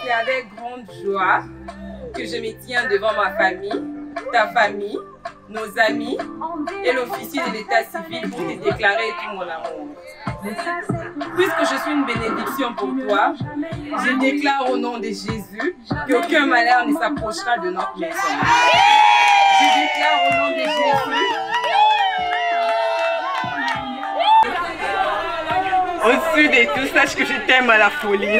C'est avec grande joie que je me tiens devant ma famille, ta famille, nos amis et l'officier de l'état civil pour te déclarer tout mon amour. Puisque je suis une bénédiction pour toi, je déclare au nom de Jésus qu'aucun malheur ne s'approchera de notre maison. Je déclare au nom de Jésus. Au-dessus de tout, sache que je t'aime à la folie.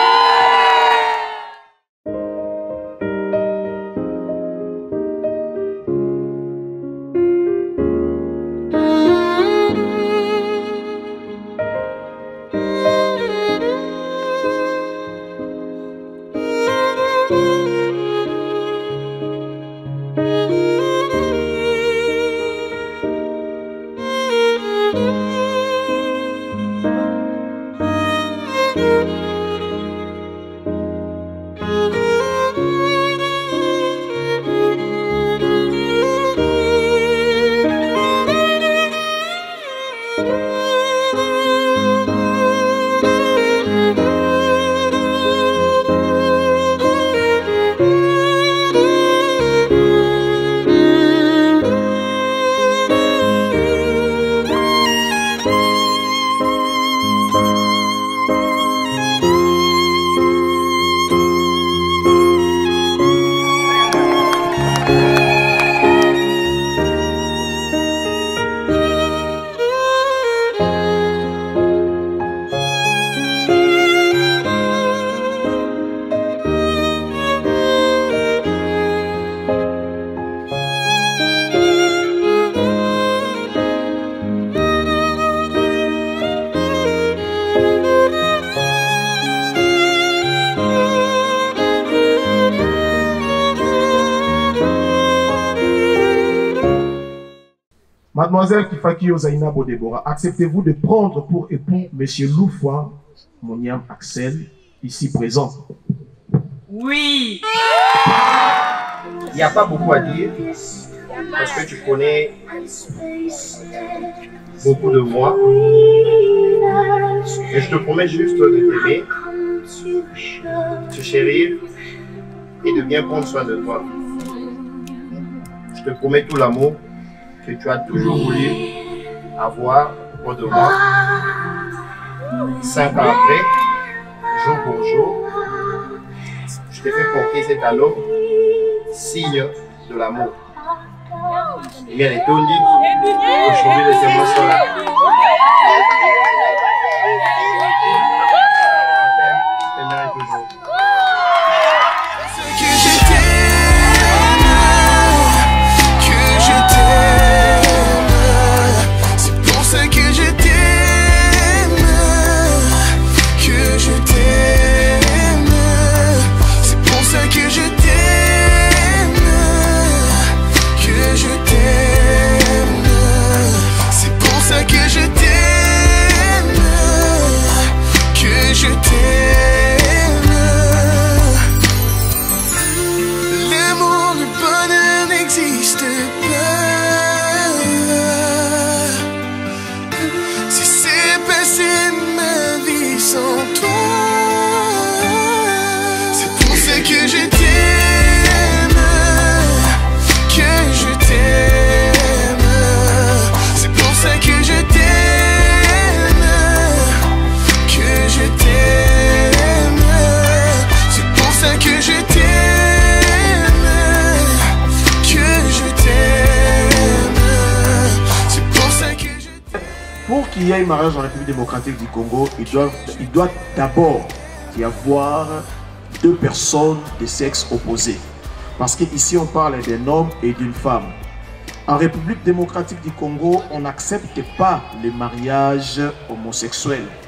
Mademoiselle Kifakio Zainabo Deborah, acceptez-vous de prendre pour époux M. Loufoua Moniam Axel, ici présent? Oui. Il n'y a pas beaucoup à dire, parce que tu connais beaucoup de moi. Et je te promets juste de t'aimer, de te chérir et de bien prendre soin de toi. Je te promets tout l'amour que tu as toujours voulu avoir auprès de moi. 5 ans après, jour pour jour, je t'ai fait porter cet anneau, signe de l'amour. Et bien les Tondi, aujourd'hui les témoins sont là. Je t'aimerai toujours. Pour qu'il y ait un mariage en République démocratique du Congo, il doit d'abord y avoir 2 personnes de sexe opposé. Parce qu'ici on parle d'un homme et d'une femme. En République démocratique du Congo, on n'accepte pas les mariages homosexuels.